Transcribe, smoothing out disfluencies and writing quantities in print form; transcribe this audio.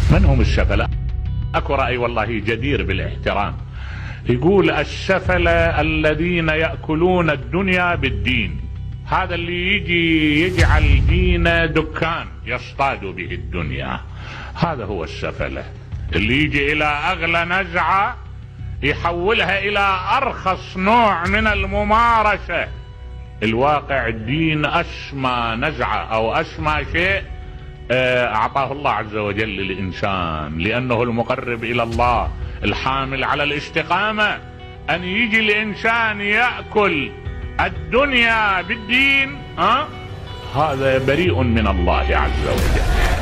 من هم السفلة؟ اكو رأي والله جدير بالاحترام، يقول السفلة الذين يأكلون الدنيا بالدين. هذا اللي يجي يجعل دينه دكان يصطاد به الدنيا، هذا هو السفلة. اللي يجي الى اغلى نزعة يحولها الى ارخص نوع من الممارسة. الواقع الدين اسمى نزعة او اسمى شيء اعطاه الله عز وجل للانسان، لانه المقرب الى الله الحامل على الاستقامة. ان يجي الانسان يأكل الدنيا بالدين، هذا بريء من الله عز وجل.